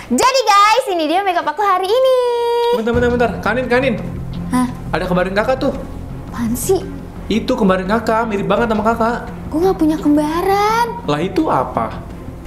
Jadi guys, ini dia makeup aku hari ini. Bentar. Kanin. Hah? Ada kembaran kakak tuh. Apaan sih? Itu kembaran kakak, mirip banget sama kakak. Gue gak punya kembaran. Lah itu apa?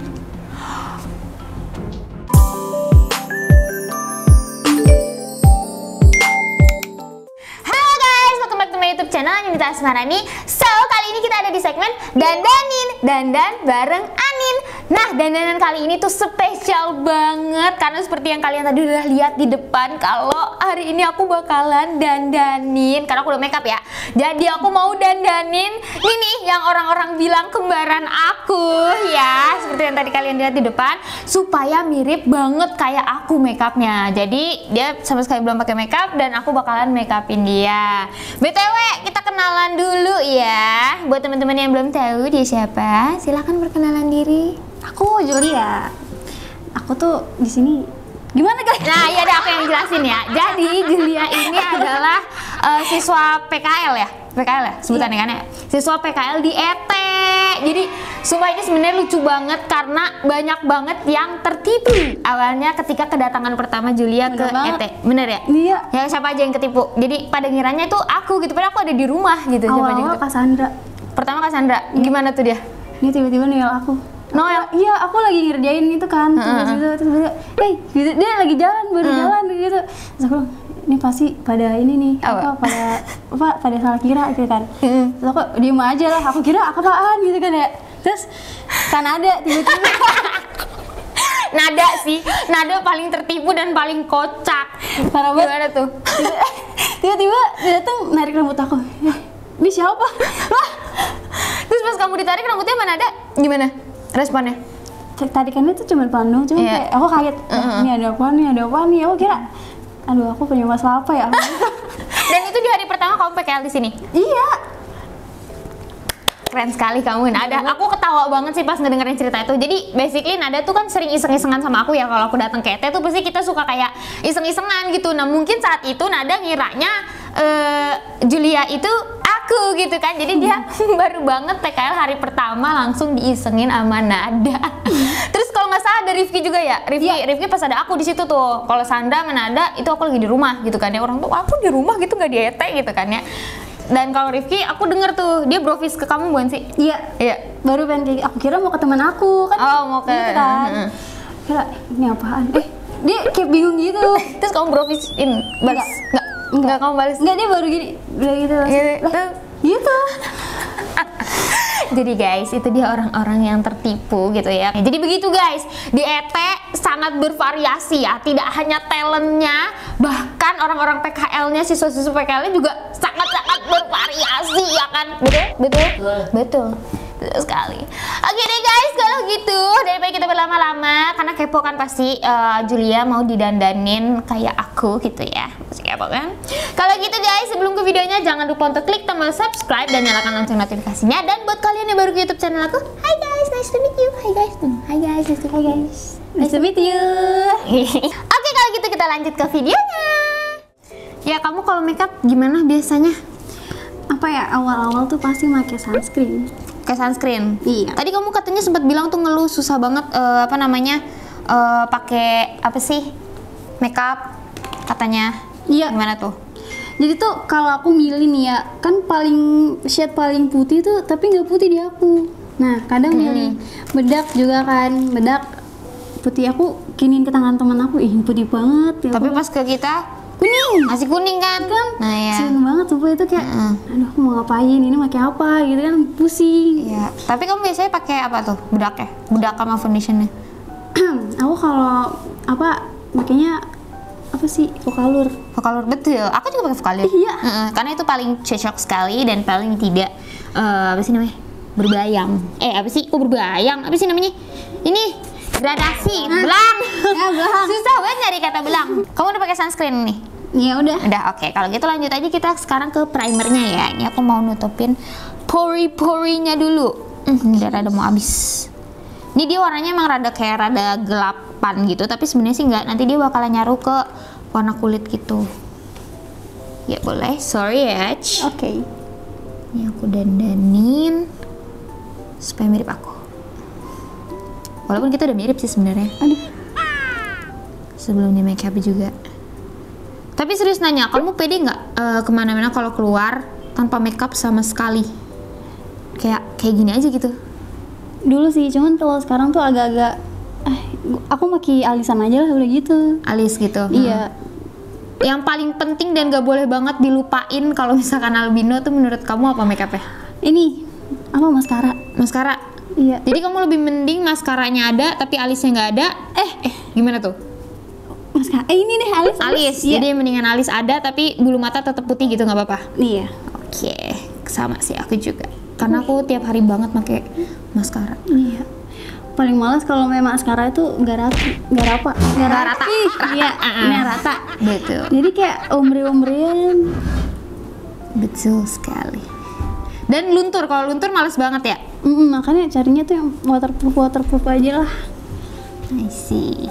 Halo guys, welcome back to my YouTube channel Yunita Asmarani. So, kali ini kita ada di segmen dandan bareng Anin. Nah, dandanan kali ini tuh spesial banget karena seperti yang kalian tadi udah lihat di depan, kalau hari ini aku bakalan dandanin karena aku udah makeup ya. Jadi aku mau dandanin ini nih yang orang-orang bilang kembaran aku ya, seperti yang tadi kalian lihat di depan, supaya mirip banget kayak aku makeupnya. Jadi dia sama sekali belum pakai makeup dan aku bakalan makeupin dia. BTW, kita kenalan dulu ya. Buat teman-teman yang belum tahu dia siapa, silahkan perkenalan diri. Aku Julia. Aku tuh di sini gimana guys? Nah, iya deh, aku yang jelasin ya. Jadi Julia ini adalah siswa PKL ya? PKL ya sebutannya kan ya? Siswa PKL di ET. Jadi sumpah ini sebenarnya lucu banget karena banyak banget yang tertipu awalnya ketika kedatangan pertama Julia ke ET. Bener ya? Iya. Ya siapa aja yang ketipu. Jadi pada ngiranya itu aku gitu, padahal aku ada di rumah gitu. Awal-awal Kak Sandra. Pertama Kak Sandra, gimana tuh dia? Ini tiba-tiba Noel aku. Noel? Iya, aku lagi ngerjain itu kan. Tiba-tiba, gitu. Dia lagi jalan, baru jalan gitu. Terus aku, ini pasti pada ini nih, pada salah kira gitu kan. Terus aku diem aja lah, aku kira apaan gitu kan ya. Terus kan ada tiba-tiba. Nada sih, Nada paling tertipu dan paling kocak. Parah banget. Gimana tuh? Tiba-tiba dia datang narik rambut aku. Ini siapa? Lah. Terus pas kamu ditarik rambutnya mana ada? Gimana responnya? Tarikannya tuh cuma pelan doang, cuma kayak aku kaget. Ini ada apa nih? Aku kira, aduh aku punya masalah apa ya? Dan itu di hari pertama kamu PKL di sini? Iya. Keren sekali kamu, Nada. Aku ketawa banget sih pas ngedengerin cerita itu. Jadi basically Nada tuh kan sering iseng-isengan sama aku ya. Kalau aku datang ke ET tuh pasti kita suka kayak iseng-isengan gitu. Nah mungkin saat itu Nada ngiranya Julia itu aku gitu kan. Jadi dia baru banget PKL hari pertama langsung diisengin sama Nada. Terus kalau nggak salah ada Rifki juga ya. Rifki pas ada aku di situ tuh. Kalau Sandra sama Nada itu aku lagi di rumah gitu kan ya. Orang tuh aku di rumah gitu nggak di ET gitu kan ya. Dan kalau Rifki, aku denger tuh, dia brofis ke kamu bukan sih? Iya. Baru pengen kayak, aku kira mau ke teman aku kan. Oh, mau ke gitu kan. Kira, ini apaan? Dia kayak bingung gitu. Terus kamu brofisin balas? Enggak kamu balas? Enggak, dia baru gini, udah gitu. Gitu. Jadi guys, itu dia orang-orang yang tertipu gitu ya. Jadi begitu guys, di ET sangat bervariasi ya. Tidak hanya talentnya, bahkan orang-orang PKL-nya, siswa-siswa PKL-nya juga sangat-sangat bervariasi ya kan? Betul sekali. Oke deh guys, kalau gitu daripada kita berlama-lama, karena kepo kan pasti Julia mau didandanin kayak aku gitu ya. Masih kepo kan? Kalau gitu guys, sebelum ke videonya jangan lupa untuk klik tombol subscribe dan nyalakan lonceng notifikasinya. Dan buat kalian yang baru ke YouTube channel aku, hi guys, nice to meet you. Hi guys, Nice to meet you. Oke, kalau gitu kita lanjut ke videonya. Ya, kamu kalau makeup gimana biasanya? Apa ya, awal-awal tuh pasti pakai sunscreen. Kayak sunscreen. Iya. Tadi kamu katanya sempat bilang tuh ngeluh susah banget pakai apa sih? Makeup katanya. Iya. Gimana tuh? Jadi tuh kalau aku milih nih ya, kan shade paling putih tuh tapi nggak putih di aku. Nah, kadang milih bedak juga kan, bedak putih aku kiniin ke tangan teman aku, ih putih banget. Ya Tapi aku, pas ke kita kuning. masih kuning kan? Nah ya. Seneng banget sumpah itu kayak, aduh aku mau ngapain, ini pakai apa gitu kan, pusing. Iya. Tapi kamu biasanya pakai apa tuh? Bedak ya? Bedak sama foundationnya? Aku kalau makanya apa sih, Focalur. Focalur, betul. Aku juga pakai Focalur. Iya. Karena itu paling cocok sekali dan paling tidak apa sih namanya? Berbayang. Apa sih? Kok berbayang? Apa sih namanya? Ini gradasi, belang. Ya, belang. Susah banget nyari kata belang. Kamu udah pakai sunscreen nih? Ya udah. Udah, oke. Kalau gitu lanjut aja kita sekarang ke primernya ya. Ini aku mau nutupin pori-porinya dulu. Ini udah rada mau habis. Ini dia warnanya emang rada gelapan gitu, tapi sebenarnya sih nggak. Nanti dia bakalan nyaru ke warna kulit gitu. Ya boleh. Sorry ya. Oke. Ini aku dandanin supaya mirip aku. Walaupun kita udah mirip sih sebenarnya. Aduh. sebelum di make up juga. Tapi serius nanya, kamu pede nggak kemana-mana kalau keluar tanpa make up sama sekali? Kayak gini aja gitu? Dulu sih, cuman kalau sekarang tuh agak-agak aku pakai alisan aja lah udah gitu. Alis gitu? Iya. Yang paling penting dan gak boleh banget dilupain kalau misalkan albino tuh menurut kamu apa make upnya? Ini apa, maskara? Maskara? Iya. Jadi kamu lebih mending maskaranya ada tapi alisnya nggak ada? Gimana tuh? Maskara. Ini deh alis. Alis. Iya. Jadi mendingan alis ada tapi bulu mata tetap putih gitu nggak apa-apa? Iya. Oke, sama sih aku juga. Karena aku tiap hari banget pakai maskara. Iya. Paling males kalau memang maskara itu nggak rata. Iya, nggak rata. Betul. Jadi kayak ombre-ombrean. Betul sekali. Dan luntur, kalau luntur males banget ya? Makanya carinya tuh yang waterproof aja lah. I see.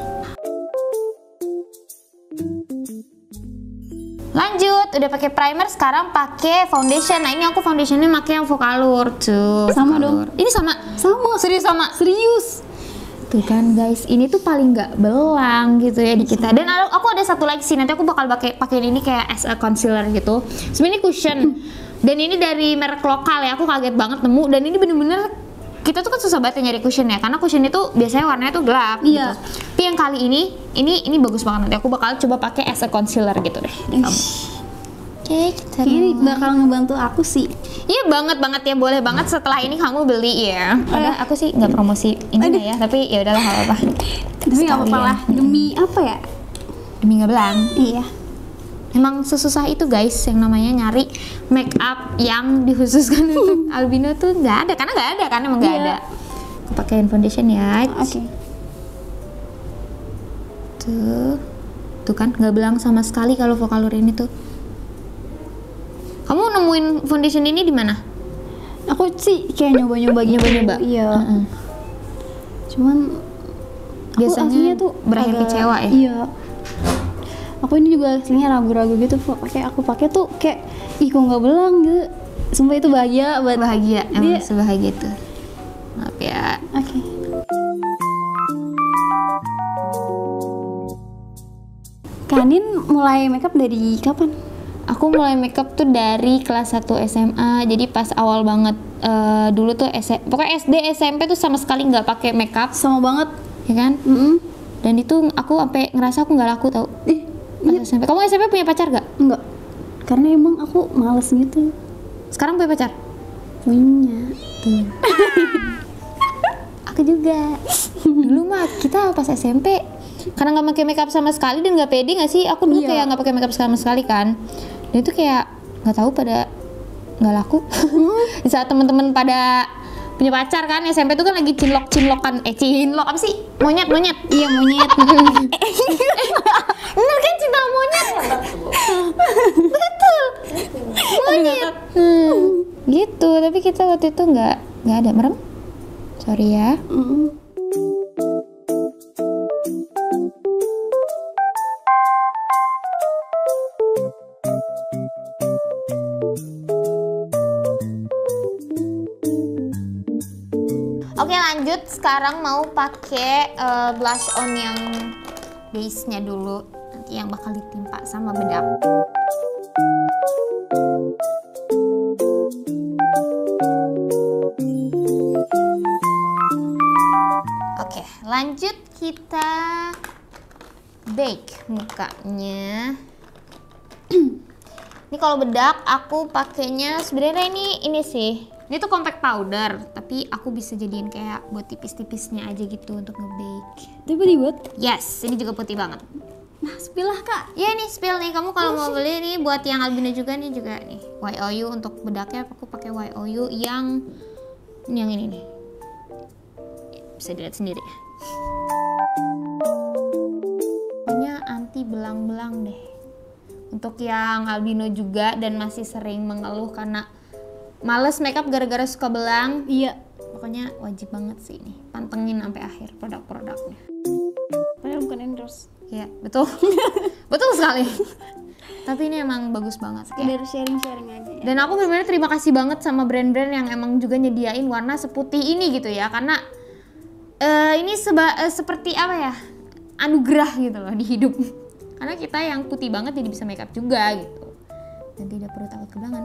Lanjut, udah pakai primer, sekarang pakai foundation. Nah ini aku foundationnya pakai yang Vocalour tuh. Sama Vocalour. dong. Ini sama. Serius sama. Serius. Tuh kan guys, ini tuh paling nggak belang gitu ya di kita. Dan aku ada satu lagi sih, nanti aku bakal pakai ini kayak as a concealer gitu. Sebenarnya cushion. Dan ini dari merek lokal ya, aku kaget banget nemu. Dan ini bener-bener kita tuh kan susah banget nyari cushion ya, karena cushion itu biasanya warnanya tuh gelap Iya. gitu. Tapi yang kali ini bagus banget, nanti aku bakal coba pakai as a concealer gitu deh. Di kamu. Oke, kita Ini bakal ngebantu aku sih. Iya banget ya, boleh banget setelah ini kamu beli ya. Padahal aku sih nggak promosi ini ya, tapi ya udahlah nggak apa-apa. Tapi nggak apa-apa lah. Demi apa ya? Demi nggak belang. Iya. Emang sesusah itu guys yang namanya nyari make up yang dikhususkan untuk albino tuh nggak ada, karena nggak ada kan, emang nggak Iya. ada. Aku pakein foundation ya. Oke. Tuh kan nggak belang sama sekali kalau Vocalour ini tuh. Kamu nemuin foundation ini di mana? Aku sih kayak nyoba-nyoba gitu. Nyoba-nyoba? Iya. Cuman Biasanya aku aslinya tuh berakhir agak- kecewa ya? Iya. Aku ini juga aslinya ragu-ragu gitu, aku pakai tuh kayak ih kok nggak belang gitu. Sumpah itu bahagia banget. Bahagia, emang Iya. sebahagia itu. Maaf ya. Oke. Kanin mulai makeup dari kapan? Aku mulai makeup tuh dari kelas 1 SMA, jadi pas awal banget dulu tuh pokoknya SD SMP tuh sama sekali nggak pakai makeup, Sama banget. ya kan? Dan itu aku sampai ngerasa aku nggak laku tau. Pas SMP. Kamu SMP punya pacar gak? Enggak. Karena emang aku males gitu. Sekarang punya pacar? Punya. Tuh. Aku juga. Dulu mah kita pas SMP karena nggak pakai makeup sama sekali dan nggak pede nggak sih? Aku dulu Iya. kayak nggak pakai makeup sama sekali kan. Dan itu kayak nggak tahu pada nggak laku. Di saat temen-temen pada punya pacar kan, SMP tuh kan lagi cinlok-cinlokan. Cinlok apa sih? Monyet. Iya, monyet. Bener kan, cinta monyet? Betul. Monyet. Gitu, tapi kita waktu itu nggak ada merem. Sorry ya. Oke lanjut, sekarang mau pakai blush on yang base-nya dulu, nanti yang bakal ditimpa sama bedak. Oke, lanjut kita bake mukanya. Ini kalau bedak aku pakainya sebenarnya ini sih. Ini tuh compact powder, tapi aku bisa jadiin kayak buat tipis-tipisnya aja gitu untuk nge-bake. Tapi dibuat. Yes, ini juga putih banget. Nah, spill lah, Kak. Ya nih spill nih, kamu kalau mau beli nih buat yang albino juga nih nih. YOU untuk bedaknya aku pakai YOU yang ini nih. Bisa dilihat sendiri ya. Pokoknya anti belang-belang deh. Untuk yang albino juga dan masih sering mengeluh karena males makeup gara-gara suka belang. Iya. Pokoknya wajib banget sih ini. Pantengin sampai akhir produk-produknya. Padahal bukan endorse. Ya, betul. Betul sekali. Tapi ini emang bagus banget. Biar sharing-sharing aja ya. Dan aku benar-benar terima kasih banget sama brand-brand yang emang juga nyediain warna seputih ini gitu ya. Karena ini seperti apa ya? anugerah gitu loh di hidup. Karena kita yang putih banget jadi bisa makeup juga gitu. Dan tidak perlu takut kebangan.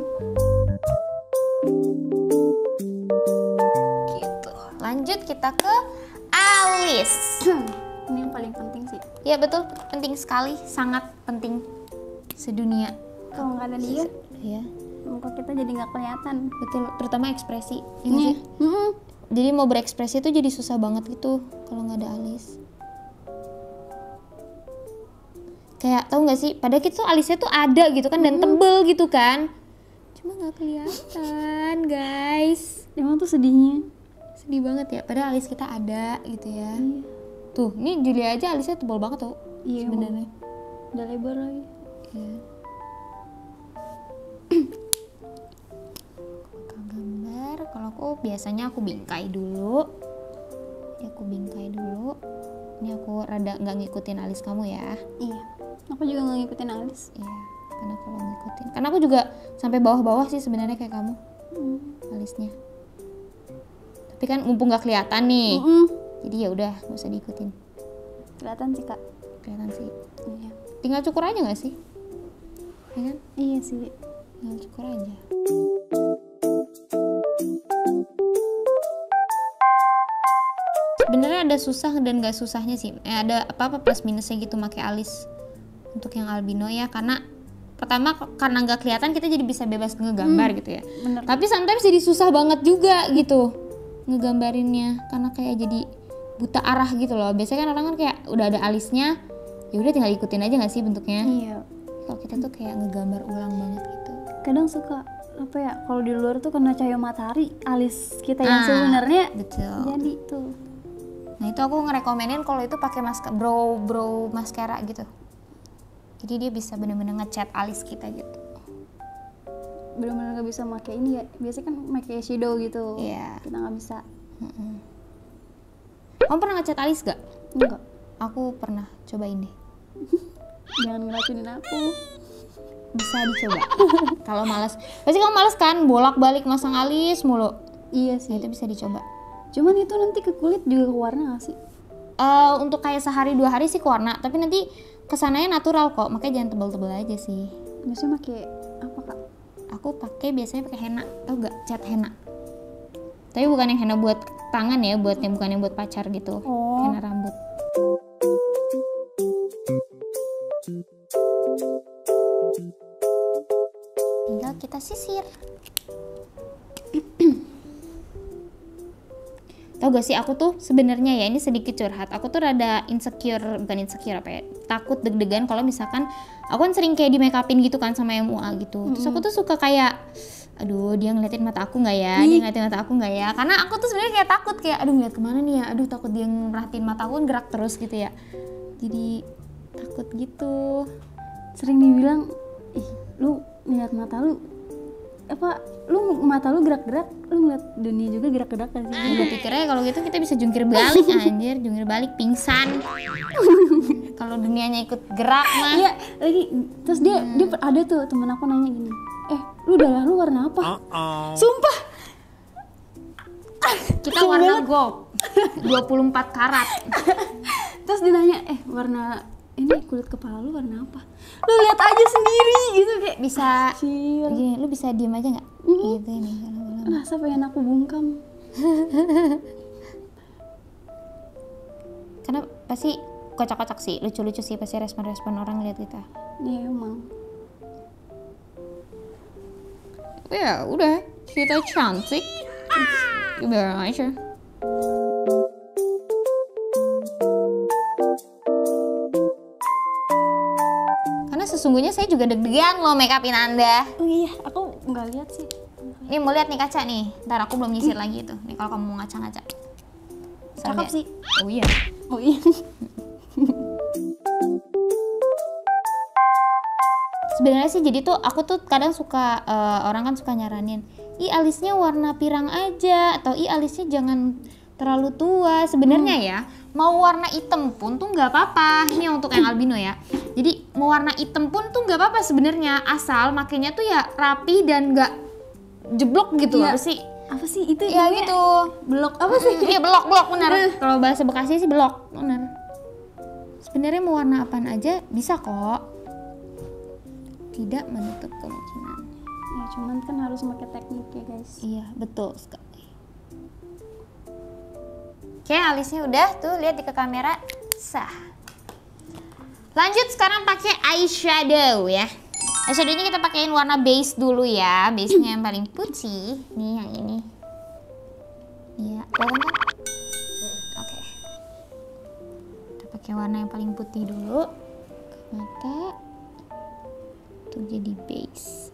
Gitu. Lanjut kita ke alis. Ini yang paling penting sih. Ya betul, penting sekali, sangat penting sedunia. Kalau nggak ada dia, Ya, muka kita jadi nggak kelihatan. betul, terutama ekspresi. Ya nggak sih? Jadi mau berekspresi itu jadi susah banget gitu kalau nggak ada alis. Kayak tahu nggak sih, padahal kita tuh alisnya tuh ada gitu kan dan tebel gitu kan, cuma nggak kelihatan guys. Emang tuh sedihnya. Sedih banget ya, padahal alis kita ada gitu ya. Tuh, ini Julia aja alisnya tebal banget tuh Iya, sebenarnya. Udah lebar lagi. Iya. Bakal gambar, kalau aku biasanya aku bingkai dulu. Ya aku bingkai dulu. Ini aku rada nggak ngikutin alis kamu ya. Iya. Aku juga nggak ngikutin alis. Iya, karena kalau ngikutin, karena aku juga sampai bawah-bawah sih sebenarnya kayak kamu alisnya. Tapi kan mumpung nggak kelihatan nih, jadi ya udah nggak usah diikutin. Kelihatan sih kak. Kelihatan sih. Iya. Tinggal cukur aja nggak sih? Ya kan? Iya sih. Tinggal cukur aja. Sebenarnya ada susah dan gak susahnya sih. Ada apa-apa plus minusnya gitu pakai alis untuk yang albino ya, karena pertama karena nggak kelihatan kita jadi bisa bebas ngegambar gitu ya. Bener. Tapi sometimes jadi susah banget juga gitu ngegambarinnya karena kayak jadi buta arah gitu loh. Biasanya kan orang kan kayak udah ada alisnya, ya udah tinggal ikutin aja nggak sih bentuknya. Iya. Kalau kita tuh kayak ngegambar ulang banget gitu. Kadang suka apa ya, kalau di luar tuh kena cahaya matahari, alis kita yang sebenarnya Betul. jadi tuh. Nah itu aku ngerekomenin kalau itu pakai brow mascara gitu. Jadi dia bisa bener-bener ngecat alis kita gitu. Bener-bener nggak bisa pakai ini ya. Biasanya kan pakai shadow gitu. Iya. Kita nggak bisa. Kamu pernah ngecat alis gak? Enggak. Aku pernah, cobain deh. Jangan ngeracunin aku. Bisa dicoba. Kalau malas, pasti kamu malas kan bolak-balik masang alis mulu. Iya Nah, sih. itu bisa dicoba. Cuman itu nanti ke kulit juga ke warna nggak sih? Untuk kayak sehari 2 hari sih ke warna, tapi nanti kesananya natural kok, makanya jangan tebel-tebel aja sih. Biasanya pakai apa kak? Aku biasanya pakai henna, tau gak? Cat henna. Tapi bukan yang henna buat tangan ya, bukan yang buat pacar gitu. Oh. Henna rambut. Tinggal kita sisir. Tau gak sih, aku tuh sebenarnya ya, ini sedikit curhat, aku tuh rada bukan insecure apa ya, takut deg-degan kalau misalkan aku kan sering kayak di make upin gitu kan sama MUA gitu. Terus aku tuh suka kayak, aduh dia ngeliatin mata aku nggak ya, dia ngeliatin mata aku nggak ya, karena aku tuh sebenarnya kayak takut kayak, aduh ngeliat kemana nih ya, aduh takut dia merhatiin mata aku kan gerak terus gitu ya, jadi takut gitu. Sering dibilang, ih lu ngeliat mata lu mata lu gerak-gerak, lu ngeliat dunia juga gerak-gerak kan sih? Gue pikirnya kalau gitu kita bisa jungkir balik anjir, jungkir balik pingsan. Kalau dunianya ikut gerak mah. Iya, lagi terus dia ada tuh temen aku nanya gini, lu darah lu warna apa? Sumpah. Kita warna gold 24 karat. Terus dia nanya, warna ini kulit kepala lu warna apa? Lu lihat aja sendiri gitu kayak Bisa kecil. gini, lu bisa diem aja nggak? Gitu ini Rasa pengen aku bungkam. karena pasti kocak-kocak sih, lucu-lucu sih pasti respon-respon orang lihat kita. Iya emang. Ya udah, kita cantik. Biar aja. Karena sesungguhnya saya juga deg-degan loh make upin Anda. Oh iya, aku nggak lihat sih. Nih mau lihat nih kaca nih. Ntar aku belum nyisir lagi itu. Nih kalau kamu mau ngaca-ngaca. Cakep sih. Oh iya. Oh iya. Sebenarnya sih jadi tuh aku tuh kadang suka orang kan suka nyaranin, ih alisnya warna pirang aja atau ih alisnya jangan terlalu tua. Sebenarnya ya mau warna hitam pun tuh nggak apa-apa. Ini untuk yang albino ya. Jadi mau warna hitam pun tuh nggak apa-apa sebenarnya, asal makainya tuh ya rapi dan nggak jeblok gitu. Iya. Apa sih? Apa sih itu? Ya namanya? gitu. Blok apa sih? Iya blok bener. Kalau bahasa Bekasi sih blok bener. Sebenarnya mau warna apaan aja bisa kok. Tidak menutup kemungkinan. Ya cuman kan harus pakai teknik ya guys. Iya, betul sekali. Oke, alisnya udah tuh, lihat di ke kamera. Sah. Lanjut sekarang pakai eyeshadow ya. Eyeshadownya kita pakein warna base dulu ya. Base-nya yang paling putih. Nih yang ini. Iya, kelihatan kan? Oke. Kita pakai warna yang paling putih dulu ke mata. Tuh jadi base.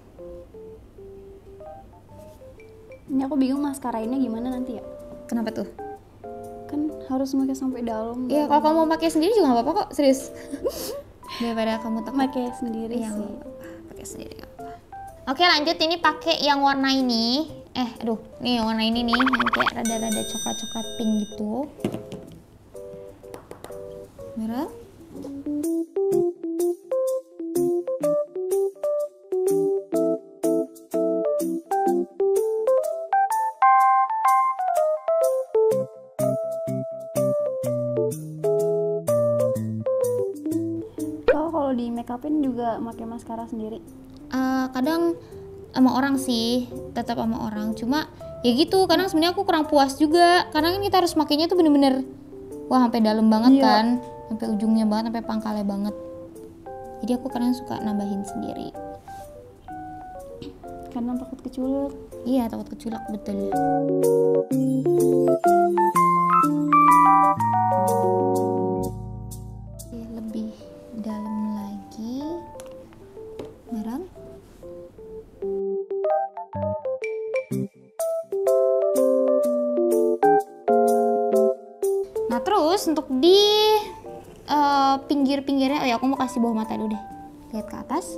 Ini aku bingung maskarainnya gimana nanti ya. Kenapa tuh? Kan harus pakai sampai dalam. Iya, kalau kamu mau pakai sendiri juga nggak apa-apa kok, serius. Daripada kamu takut. Pakai sendiri Iya, sih. nggak apa-apa. Pakai sendiri nggak apa. Oke, lanjut ini pakai yang warna ini. Aduh, nih yang warna ini nih, yang kayak rada-rada coklat-coklat pink gitu. Merah. Kalau di make upin juga pakai maskara sendiri. Kadang sama orang sih, tetap sama orang. Cuma ya gitu, kadang sebenarnya aku kurang puas juga. Karena kan kita harus makainya tuh bener-bener wah sampai dalam banget kan, sampai ujungnya banget, sampai pangkalnya banget. Jadi aku kadang suka nambahin sendiri. Karena takut keculuk. Iya, takut keculak betul. Oke, lebih dalam lagi. Merah. Nah terus untuk di pinggir-pinggirnya, ya aku mau kasih bawah mata dulu deh. Lihat ke atas.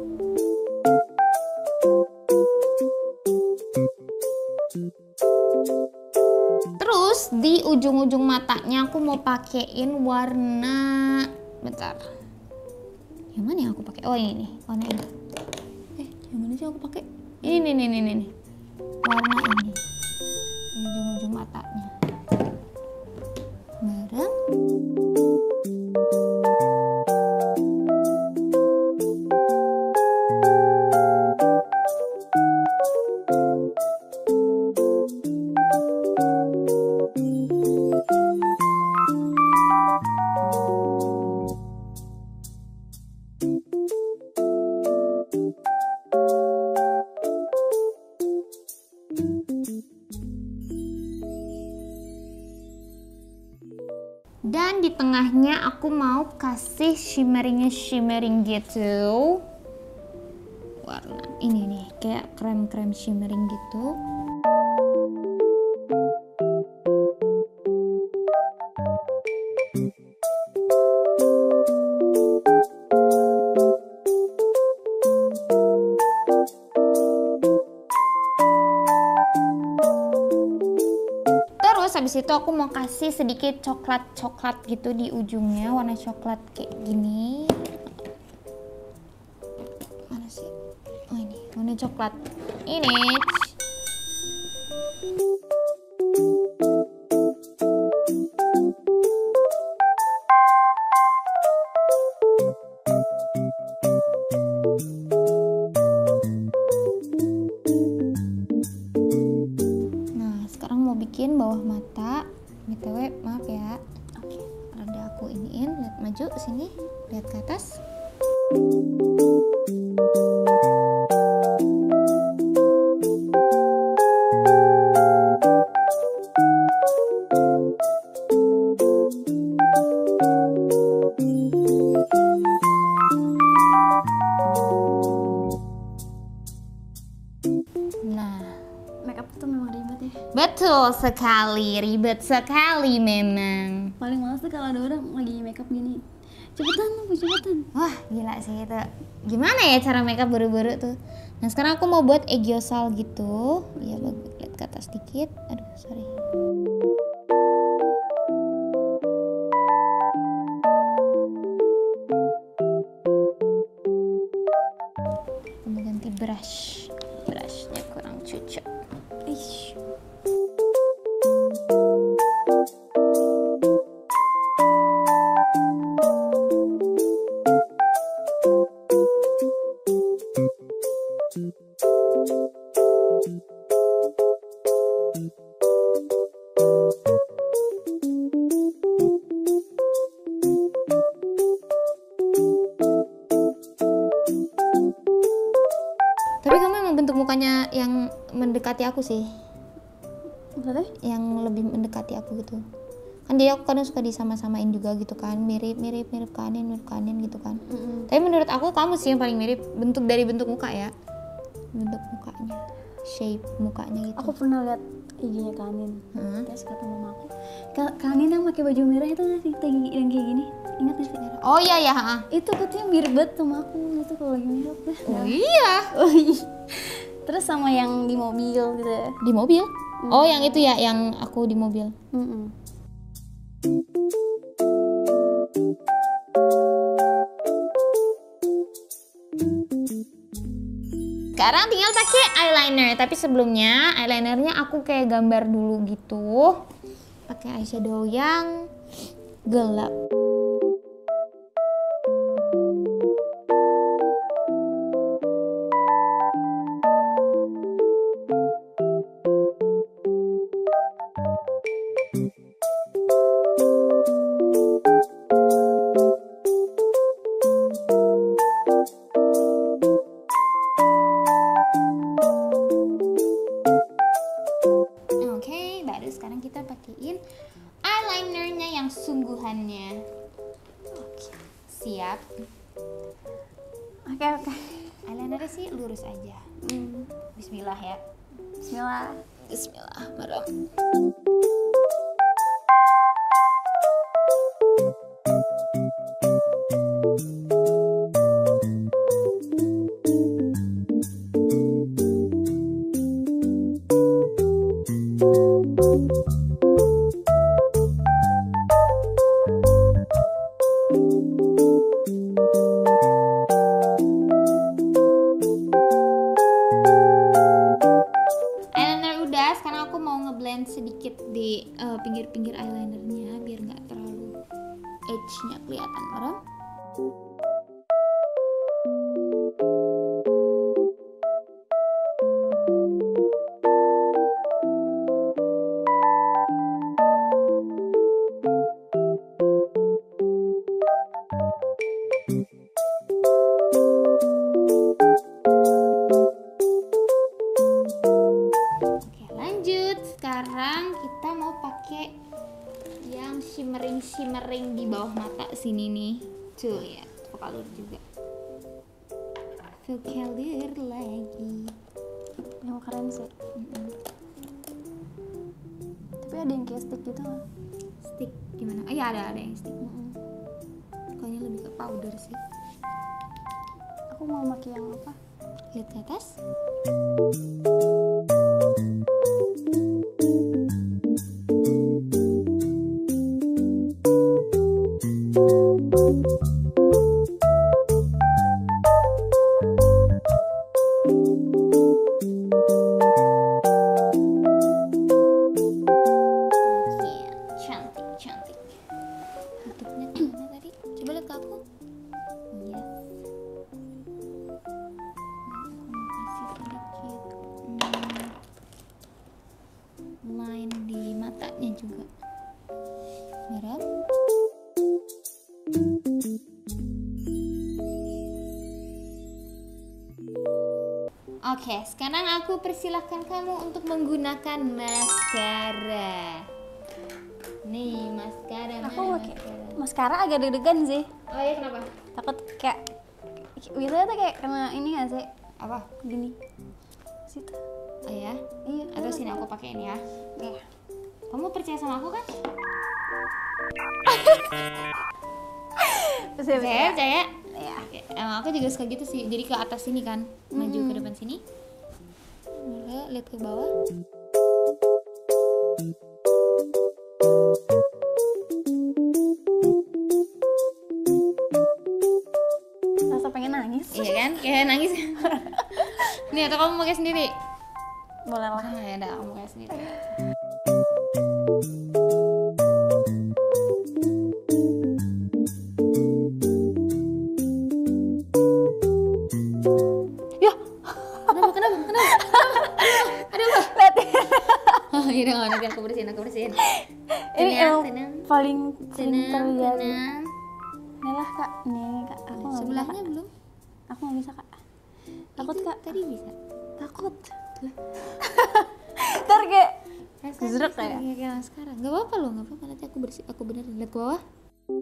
Terus di ujung-ujung matanya aku mau pakein warna, bentar. Yang mana yang aku pakai? Oh ini nih, warna ini. Yang mana sih aku pakai? Ini nih. Warna ini. Di ujung-ujung matanya. Merah. Dan di tengahnya aku mau kasih shimmering gitu. Warna ini nih, kayak krem-krem shimmering gitu. Habis itu aku mau kasih sedikit coklat gitu di ujungnya, warna coklat kayak gini. Mana sih? Oh ini, warna coklat. Ini. Bikin bawah mata, btw maaf ya. Oke, rada aku iniin, lihat maju sini, lihat ke atas. Betul sekali, ribet sekali memang. Paling males tuh kalau ada orang lagi makeup gini. Cepetan. Wah, gila sih itu. Gimana ya cara makeup buru-buru tuh? Nah, sekarang aku mau buat aegyosal gitu. Ya, bagus. Lihat ke atas dikit. Aduh, sorry. Aku mau ganti brush. Brushnya kurang cocok. Ish. mukanya yang mendekati aku sih, Maksudnya? yang lebih mendekati aku gitu. Kan jadi aku kadang suka disama-samain juga gitu kan, mirip kanin gitu kan. Tapi menurut aku kamu sih yang paling mirip dari bentuk muka ya, bentuk mukanya, shape mukanya gitu. Aku pernah lihat IG-nya Kanin. Terus kata mama aku, Kanin yang pakai baju merah itu nggak sih yang kayak gini? Ingat nggak sih? Oh iya ya. Itu katanya mirip banget sama aku gitu kalau lagi mirip. Oh iya. Oh iya. Terus sama yang di mobil gitu. Di mobil? Oh yang itu ya, yang aku di mobil. Sekarang tinggal pakai eyeliner, tapi sebelumnya eyelinernya aku kayak gambar dulu gitu. Pakai eyeshadow yang gelap. Oke, baru sekarang kita pakein eyelinernya yang sungguhannya. Oke, siap. Oke. Eyelinernya sih lurus aja. Bismillah ya. Bismillah. Bismillahirrahmanirrahim. Eyeliner udah, sekarang aku mau ngeblend sedikit di pinggir-pinggir eyelinernya biar nggak terlalu edge-nya kelihatan merem. Oke, lanjut. Sekarang kita mau pakai yang shimmering di bawah mata sini nih. Tuh ya, full color juga. Full color lagi. Yang keren sih. Tapi ada yang kayak stick gitu kan? Stick gimana? Oh iya, ada yang stick. Kayaknya lebih ke powder sih. Aku mau pakai yang apa? Lihat ke atas. Oke, cantik. Tutupnya kemana tadi? Coba lihat ke aku. Iya. Kasih sedikit line di matanya juga. Merah. Oke, sekarang aku persilahkan kamu untuk menggunakan maskara. Nih, maskara. Aku mana pakai maskara? maskara agak deg-degan sih. Oh iya, kenapa? Takut kayak biasanya tuh kayak kena ini nggak sih? Apa? Gini. Situ. Oh ya? Iya. Atau sini aku pakein ya. Iya. Kamu percaya sama aku kan? Percaya. Percaya? Iya. Oke, emang aku juga suka gitu sih. Jadi ke atas sini kan, maju ke depan sini. Lihat ke bawah. Rasa pengen nangis. Iya kan? Kayak nangis. Nih, atau kamu pakai sendiri? Boleh lah. Ah, ya udah, kamu pakai sendiri. Ya. Kenapa? Aduh. Oh, iya udah, nanti aku bersihin. Ini emang tenang. paling Tenang. terjadi. Ini lah kak. Nih kak. Aku nggak bisa Sebelahnya kak. belum? Aku nggak bisa kak. Takut Itu kak. Tadi bisa. takut. Ntar kayak Zrek kayak sekarang. Gak apa-apa loh, gak apa-apa. Nanti aku benerin. Lihat ke bawah.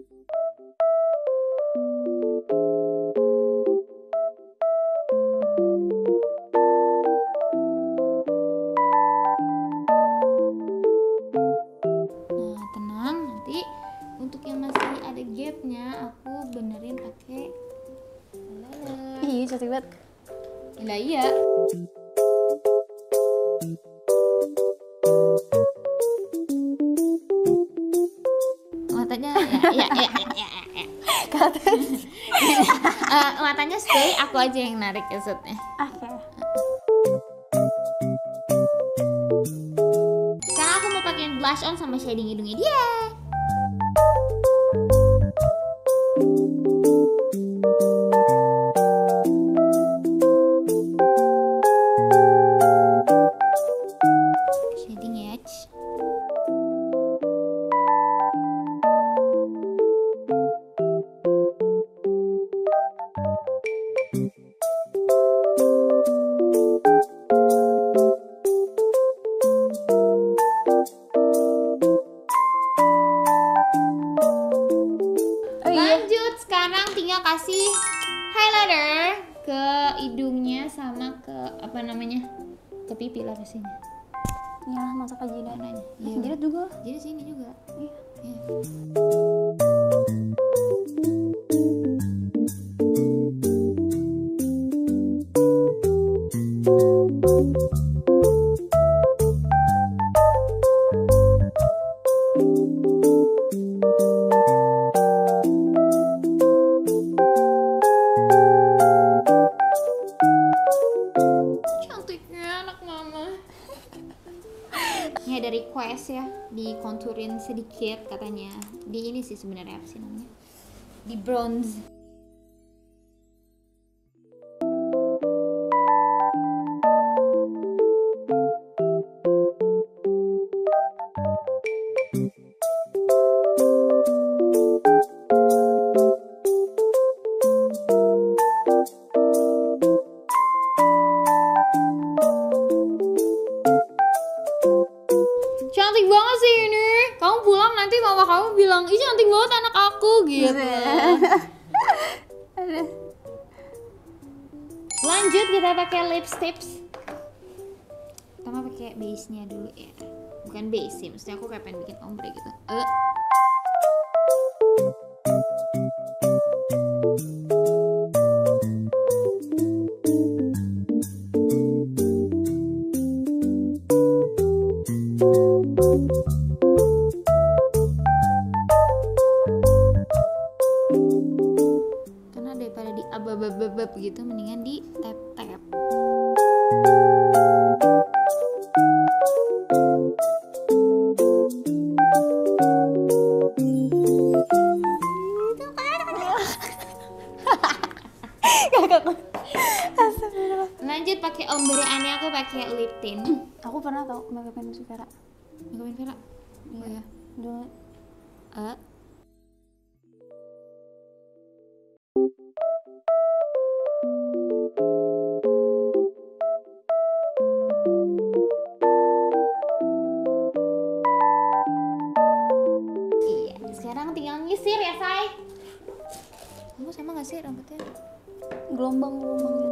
Nah, tenang. Nanti untuk yang masih ada gapnya, aku benerin pakai laler. ih cantik banget. Lah iya. Matanya ya. Matanya stay, aku aja yang narik esotnya. Oke. Sekarang aku mau pakein blush on sama shading hidungnya dia. Shading ya. Oh iya. Lanjut, sekarang tinggal kasih highlighter ke hidungnya sama ke apa namanya, ke pipi lah pastinya. Iyalah masa ke jidat. Warnanya. Jidat juga. Jadi sini juga. Iya. Iya. Cantiknya anak mama. Ini ada request ya, dikonturin sedikit katanya. Di ini sih sebenarnya apa sih namanya? Di bronze. Cantik banget sih ini. Kamu pulang nanti mama kamu bilang, ih cantik banget anak aku gitu. Lanjut kita pakai lipsticks. Pertama pakai base-nya dulu ya. Bukan base sih, maksudnya aku kayak pengen bikin ombre gitu. Karena daripada di abab gitu, mendingan di tap-tap. Lanjut pakai ombreannya, aku pakai lip tint. Aku pernah tau make upin mascara. Ngapain Vera? Oh ya. Dulu Iya, sekarang tinggal nyisir ya, Say. Kamu sama gak sih rambutnya? gelombang-gelombang.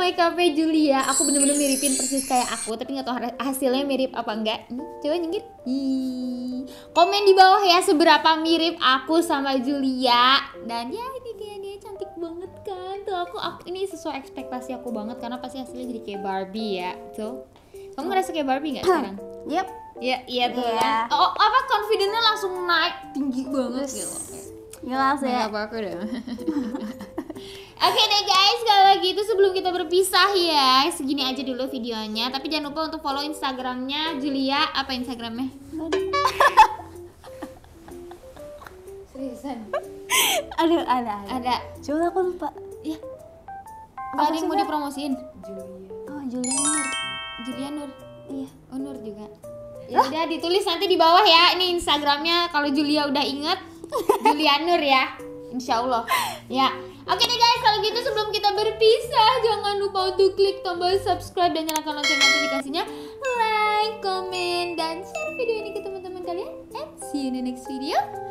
makeupnya Julia. Aku bener-bener miripin persis kayak aku, tapi nggak tahu hasilnya mirip apa enggak. Coba nyengir. Komen di bawah ya seberapa mirip aku sama Julia. Dan ya ini dia cantik banget kan. Tuh aku ini sesuai ekspektasi aku banget karena pasti hasilnya jadi kayak Barbie ya. Tuh. Kamu ngerasa kayak Barbie nggak sekarang? Yep. Iya tuh Iya. ya. Oh, apa confidence-nya langsung naik tinggi banget gitu. Jelas ya. Apa aku deh. Oke deh guys, kalau gitu sebelum kita berpisah ya, segini aja dulu videonya. Tapi jangan lupa untuk follow Instagramnya Julia. Apa Instagramnya? Seriusan? Ada. Coba aku lupa. Ya. Gak ada yang mau dipromosiin? Oh, Julia. Julia Nur. Iya. Oh Nur juga. Ya udah ditulis nanti di bawah ya. Ini Instagramnya kalau Julia udah inget Julia Nur ya. Insya Allah. Ya. Oke deh guys, kalau gitu sebelum kita berpisah jangan lupa untuk klik tombol subscribe dan nyalakan lonceng notifikasinya, like, comment, dan share video ini ke teman-teman kalian. And see you in the next video.